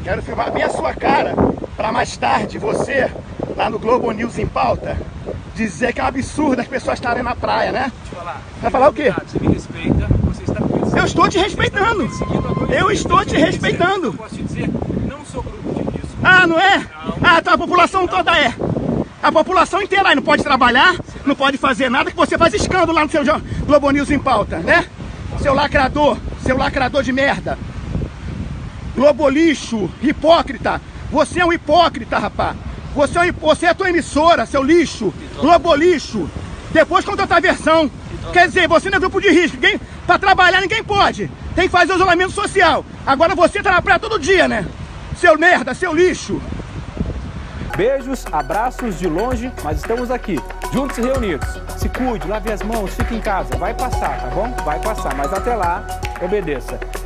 Quero filmar bem a sua cara, para mais tarde você, lá no Globo News em Pauta, dizer que é um absurdo as pessoas estarem na praia, né? Deixa eu falar. Vai falar o quê? Você me respeita, você está me perseguindo. Eu estou te respeitando. Eu estou te respeitando. Eu posso te dizer, não sou grupo de risco. Ah, não é? Não. Ah, tá, a população toda é. A população inteira aí não pode trabalhar, não pode fazer nada, que você faz escândalo lá no seu Globo News em Pauta, né? Seu lacrador de merda. Globo lixo, hipócrita. Você é um hipócrita, rapaz. Você é a tua emissora, seu lixo. Globo lixo. Depois conta outra versão. Quer dizer, você não é grupo de risco. Pra trabalhar ninguém pode. Tem que fazer o isolamento social. Agora você tá na praia todo dia, né? Seu merda, seu lixo. Beijos, abraços de longe, mas estamos aqui, juntos e reunidos. Se cuide, lave as mãos, fique em casa. Vai passar, tá bom? Vai passar, mas até lá, obedeça.